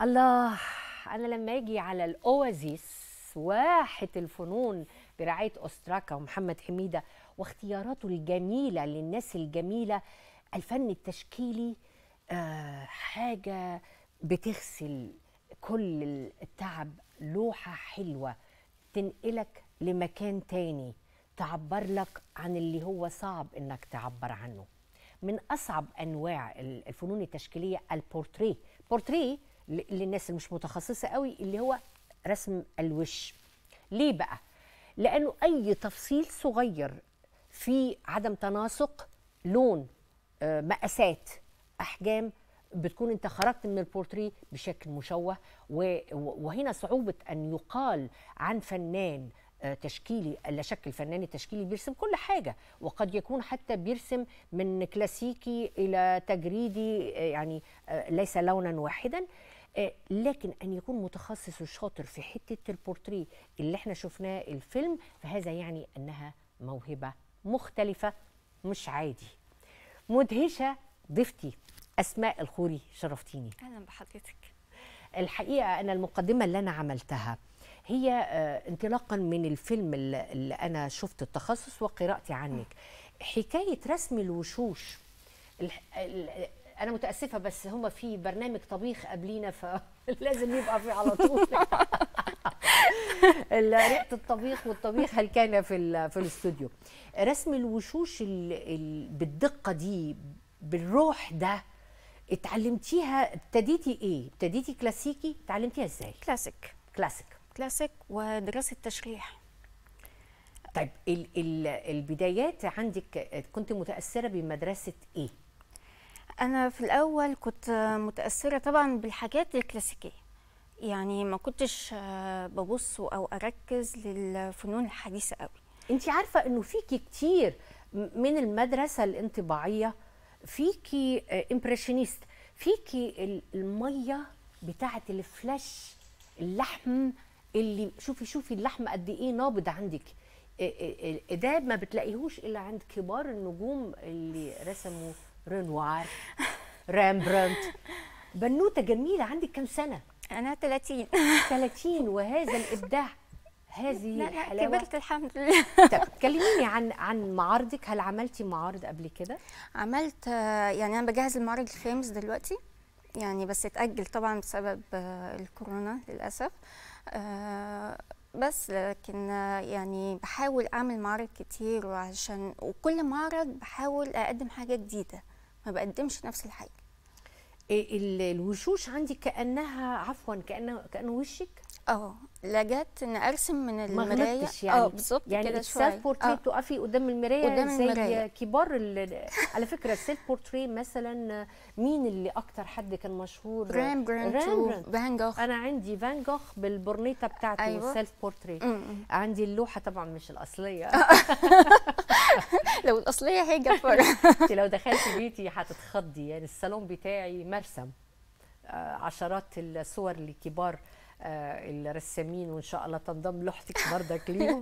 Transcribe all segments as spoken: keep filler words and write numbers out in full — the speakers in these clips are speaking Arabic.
الله، أنا لما أجي على الأوازيس واحة الفنون برعاية أوستراكا ومحمد حميدة واختياراته الجميلة للناس الجميلة، الفن التشكيلي آه حاجة بتغسل كل التعب. لوحة حلوة تنقلك لمكان تاني، تعبر لك عن اللي هو صعب إنك تعبر عنه. من أصعب أنواع الفنون التشكيلية البورتريه. بورتريه للناس اللي مش متخصصة قوي اللي هو رسم الوش. ليه بقى؟ لأنه أي تفصيل صغير في عدم تناسق لون، مقاسات، أحجام، بتكون انت خرجت من البورتريه بشكل مشوه. وهنا صعوبة أن يقال عن فنان تشكيلي، لا شك الفنان التشكيلي بيرسم كل حاجة، وقد يكون حتى بيرسم من كلاسيكي إلى تجريدي، يعني ليس لونا واحدا، لكن أن يكون متخصص وشاطر في حتة البورتريه اللي احنا شفناه الفيلم، فهذا يعني أنها موهبة مختلفة مش عادي. مدهشة ضيفتي أسماء الخوري، شرفتيني. أهلا بحضرتك. الحقيقة أنا المقدمة اللي أنا عملتها هي انطلاقا من الفيلم اللي أنا شفت التخصص وقراءتي عنك، حكاية رسم الوشوش. أنا متأسفة بس هما في برنامج طبيخ قبلينا فلازم يبقى في على طول ريحة الطبيخ والطبيخ هل كان في في الاستوديو. رسم الوشوش بالدقة دي بالروح ده اتعلمتيها؟ ابتديتي ايه؟ ابتديتي كلاسيكي؟ اتعلمتيها ازاي؟ كلاسيك كلاسيك كلاسيك ودراسة تشريح. طيب ال ال البدايات عندك كنت متأثرة بمدرسة ايه؟ أنا في الأول كنت متأثرة طبعا بالحاجات الكلاسيكية، يعني ما كنتش ببص أو أركز للفنون الحديثة قوي. انت عارفة انه فيكي كتير من المدرسة الانطباعية، فيكي امبريشنست، فيكي المية بتاعة الفلاش، اللحم اللي شوفي شوفي اللحم قد ايه نابض عندك. ده ما بتلاقيهوش الا عند كبار النجوم اللي رسموا رينوار، رامبرانت. بنوته جميله. عندك كام سنه؟ انا ثلاثين. ثلاثين وهذا الابداع، هذه لا الحلاوه. لا كبرت الحمد لله. طب كلميني عن عن معارضك. هل عملتي معارض قبل كده؟ عملت، يعني انا بجهز المعرض الخامس دلوقتي، يعني بس اتأجل طبعا بسبب الكورونا للأسف. بس لكن يعني بحاول اعمل معارض كتير، وعشان وكل معرض بحاول اقدم حاجة جديدة، ما بقدمش نفس الحاجة. الوشوش عندي كأنها عفوا كأنه كأنه وشك؟ اه لجأت ان ارسم من المرايه. يعني اه بالظبط يعني كده شويه. السيلف بورتريه تقفي قدام المرايه قدام زي المراية. كبار على فكره. السيلف بورتريه مثلا مين اللي اكتر حد كان مشهور؟ رامبرانت وفان جوخ. انا عندي فان جوخ بالبورنيتا بتاعته. أيوة. السيلف بورتريه. عندي اللوحه طبعا مش الاصليه لو الاصليه هي جفر. انت لو دخلتي بيتي هتتخضي، يعني الصالون بتاعي مرسم عشرات الصور لكبار الرسامين، وان شاء الله تنضم لوحتك بردك ليهم.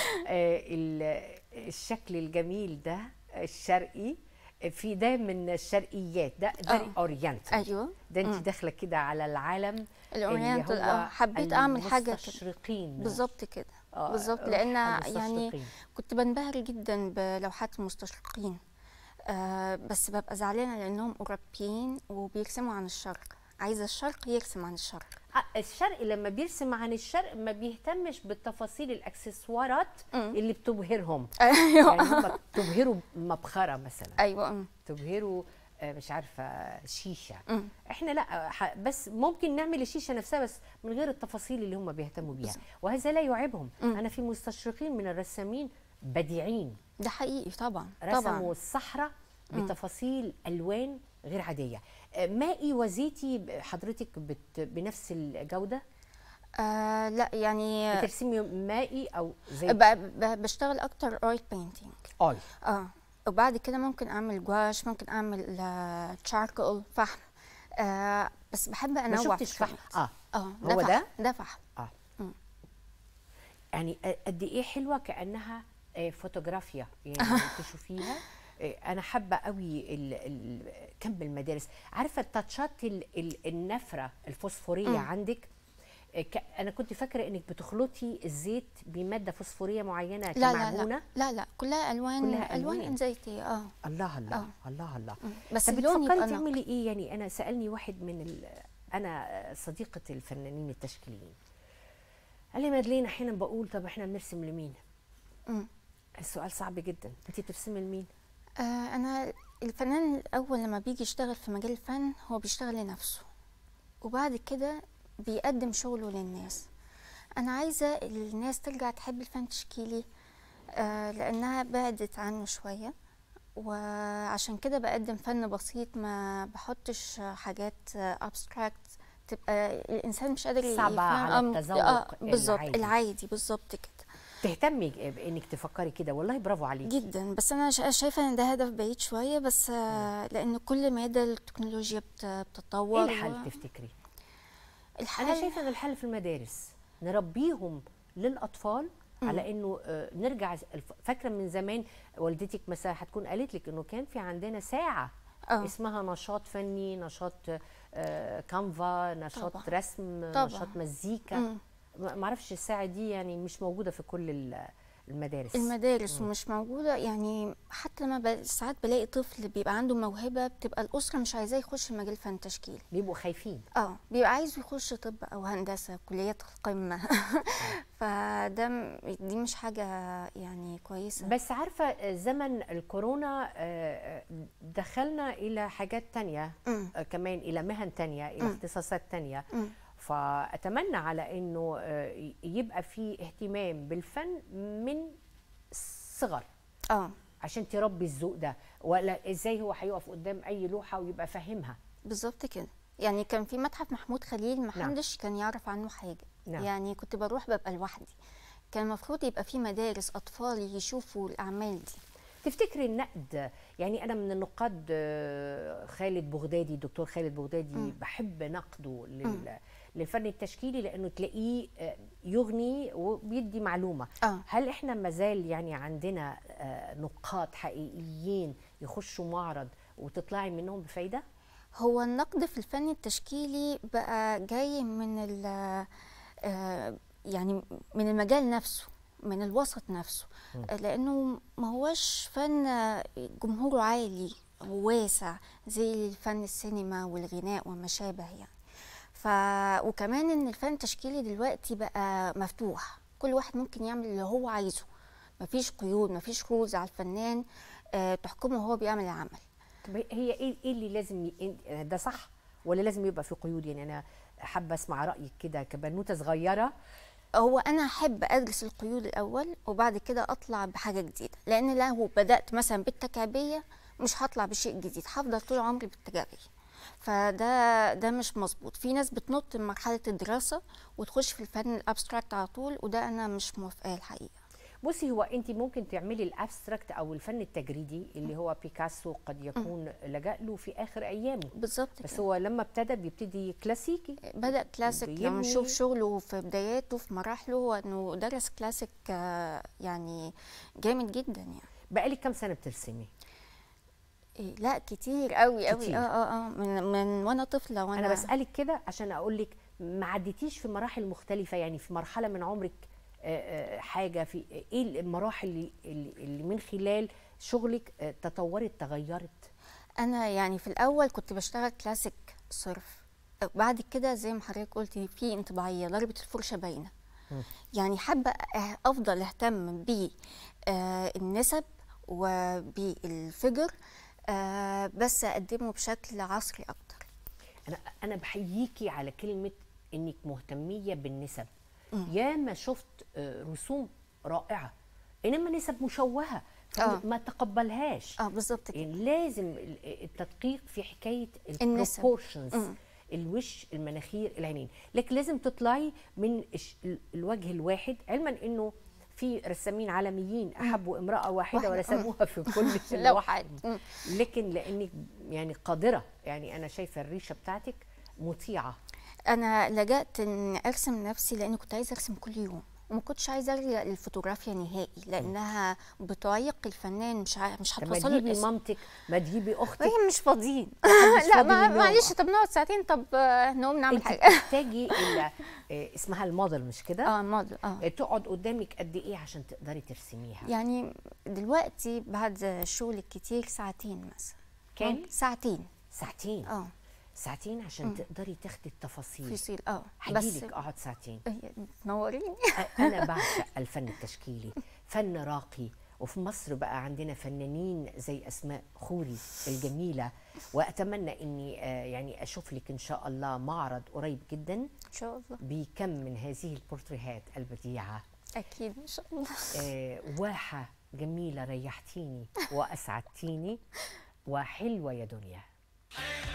الشكل الجميل ده الشرقي، في ده من الشرقيات، ده فيري اورينتال. ايوه ده انت داخله كده على العالم الاورينتال. اه حبيت اعمل حاجه المستشرقين بالظبط كده. بالظبط، لان يعني كنت بنبهر جدا بلوحات المستشرقين، آه بس ببقى زعلانه لانهم اوروبيين وبيرسموا عن الشرق. عايزه الشرق يرسم عن الشرق. الشرق لما بيرسم عن الشرق ما بيهتمش بالتفاصيل الاكسسوارات اللي بتبهرهم. ايوه يعني هم بتبهروا مبخره مثلا. ايوه تبهروا مش عارفه شيشه. م. احنا لا، بس ممكن نعمل الشيشه نفسها بس من غير التفاصيل اللي هم بيهتموا بيها، وهذا لا يعيبهم. م. انا في مستشرقين من الرسامين بديعين. ده حقيقي طبعا. رسموا طبعا الصحراء بتفاصيل الوان غير عاديه. مائي وزيتي حضرتك بت بنفس الجوده؟ آه لا يعني بترسمي مائي او زيتي؟ بشتغل اكتر اويل بينتينج. اويل اه وبعد كده ممكن اعمل جواش، ممكن اعمل تشاركول فحم. آه بس بحب انوع. ما شفتش فحم. اه اه هو ده ده فحم. اه م. يعني قد ايه حلوه، كانها فوتوغرافيا يعني تشوفيها انا حابه قوي ال ال كم المدارس، عارفه التاتشات النفره الفوسفوريه م. عندك. انا كنت فاكره انك بتخلطي الزيت بماده فوسفوريه معينه كمعجونه. لا لا لا كلها الوان، كلها الوان, ألوان زيتيه. اه الله الله آه. الله الله. بس طب بتفكري تعملي ايه؟ يعني انا سالني واحد من انا صديقه الفنانين التشكيليين، قال لي مدلين احيانا بقول طب احنا بنرسم لمين؟ امم السؤال صعب جدا. انت بترسمي لمين؟ آه انا الفنان الاول لما بيجي يشتغل في مجال الفن هو بيشتغل لنفسه، وبعد كده بيقدم شغله للناس. انا عايزه الناس ترجع تحب الفن التشكيلي آه لانها بعدت عنه شويه، وعشان كده بقدم فن بسيط، ما بحطش حاجات ابستراكت تبقى الانسان مش قادر يفهم. صعبه على التذوق. آه بالظبط العادي بالظبط كده. تهتمي بانك تفكري كده، والله برافو عليكي جدا. بس انا شايفه ان ده هدف بعيد شويه، بس آه لان كل مدى التكنولوجيا بتتطور. ايه الحل و... تفتكري؟ الحل انا شايفه ان الحل في المدارس، نربيهم للاطفال م. على انه نرجع. فاكره من زمان والدتك مثلا هتكون قالت لك انه كان في عندنا ساعه أوه. اسمها نشاط فني، نشاط كانفا، نشاط طبعا. رسم طبعا. نشاط مزيكا. م. ما اعرفش الساعه دي يعني مش موجوده في كل المدارس. المدارس م. ومش موجوده. يعني حتى لما ساعات بلاقي طفل بيبقى عنده موهبه، بتبقى الاسره مش عايزاه يخش مجال الفن التشكيلي، بيبقوا خايفين. اه بيبقى عايز يخش طب او هندسه، كليات القمه. فده دي مش حاجه يعني كويسه. بس عارفه زمن الكورونا دخلنا الى حاجات تانية م. كمان، الى مهن تانية، الى م. اختصاصات تانية. م. فأتمنى على إنه يبقى في اهتمام بالفن من الصغر اه عشان تربي الذوق ده، ولا إزاي هو هيقف قدام أي لوحة ويبقى فاهمها. بالظبط كده. يعني كان في متحف محمود خليل ما حدش كان يعرف عنه حاجة. نعم. يعني كنت بروح ببقى لوحدي. كان المفروض يبقى في مدارس أطفال يشوفوا الأعمال دي. تفتكري النقد، يعني أنا من النقاد خالد بغدادي، الدكتور خالد بغدادي م. بحب نقده لل للفن التشكيلي لانه تلاقيه يغني وبيدي معلومه. آه. هل احنا مازال يعني عندنا نقاد حقيقيين يخشوا معرض وتطلعي منهم بفايده؟ هو النقد في الفن التشكيلي بقى جاي من يعني من المجال نفسه، من الوسط نفسه. م. لانه ما هوش فن جمهوره عالي وواسع زي الفن السينما والغناء وما شابه يعني. ف وكمان ان الفن التشكيلي دلوقتي بقى مفتوح، كل واحد ممكن يعمل اللي هو عايزه، مفيش قيود، مفيش رولز على الفنان آه تحكمه وهو بيعمل العمل. طب هي ايه ايه اللي لازم ي... ده صح ولا لازم يبقى في قيود؟ يعني انا حابه اسمع رايك كده كبنوته صغيره. هو انا احب ادرس القيود الاول وبعد كده اطلع بحاجه جديده، لان لو بدات مثلا بالتكعيبيه مش هطلع بشيء جديد، هفضل طول عمري بالتجاريه. فده ده مش مظبوط. في ناس بتنط من مرحله الدراسه وتخش في الفن الابستراكت على طول، وده انا مش موافقاه الحقيقه. بصي، هو انت ممكن تعملي الابستراكت او الفن التجريدي اللي هو بيكاسو قد يكون لجأ له في اخر ايامه بالظبط، بس هو لما ابتدى بيبتدي كلاسيكي، بدا كلاسيك. لما نشوف شغله في بداياته في مراحله هو انه درس كلاسيك يعني جامد جدا. يعني بقالك كام سنه بترسمي؟ إيه لا كتير قوي قوي. اه اه اه من, من وانا طفله. وانا انا بسالك كده عشان اقول لك ما عديتيش في مراحل مختلفه، يعني في مرحله من عمرك حاجه، في ايه المراحل اللي, اللي من خلال شغلك تطورت تغيرت؟ انا يعني في الاول كنت بشتغل كلاسيك صرف، بعد كده زي ما حضرتك قلتي في انطباعيه، ضربه الفرشه باينه. يعني حابه افضل اهتم بالنسب وبالفجر، آه بس اقدمه بشكل عصري اكتر. انا انا بحييكي على كلمه انك مهتميه بالنسب. ياما شفت رسوم رائعه انما نسب مشوهه ما تقبلهاش. اه بالظبط كده. يعني لازم التدقيق في حكايه البروبورشنز، الوش، المناخير، العينين، لكن لازم تطلعي من الوجه الواحد، علما انه في رسامين عالميين احبوا امراه واحده ورسموها في كل اللوحات، لكن لانك يعني قادره، يعني انا شايفه الريشه بتاعتك مطيعه. انا لجأت ان ارسم نفسي لان كنت عايزه ارسم كل يوم، وما كنتش عايزه ارجع للفوتوغرافيا نهائي لانها بتعيق الفنان، مش ع... مش طب ما هتوصله تجيبي مامتك، ما تجيبي اختك، هي مش فاضيين. محدش لا فاضي ما- للنوم. معلش، طب نقعد ساعتين، طب آه، نقوم نعمل انت حاجه. بتحتاجي الى آه، اسمها الموديل مش كده؟ اه موديل اه آه، تقعد قدامك قد ايه عشان تقدري ترسميها؟ يعني دلوقتي بعد الشغل الكتير ساعتين مثلا. كام؟ ساعتين. ساعتين. اه ساعتين عشان تقدري تاخدي التفاصيل. تفاصيل اه هجيلك اقعد ساعتين. تنوريني. انا بعشق الفن التشكيلي، فن راقي، وفي مصر بقى عندنا فنانين زي اسماء خوري الجميله، واتمنى اني آه، يعني اشوف لك ان شاء الله معرض قريب جدا ان شاء الله. بكم من هذه البورتريهات البديعه. اكيد ان شاء الله. آه، واحه جميله، ريحتيني واسعدتيني، وحلوه يا دنيا.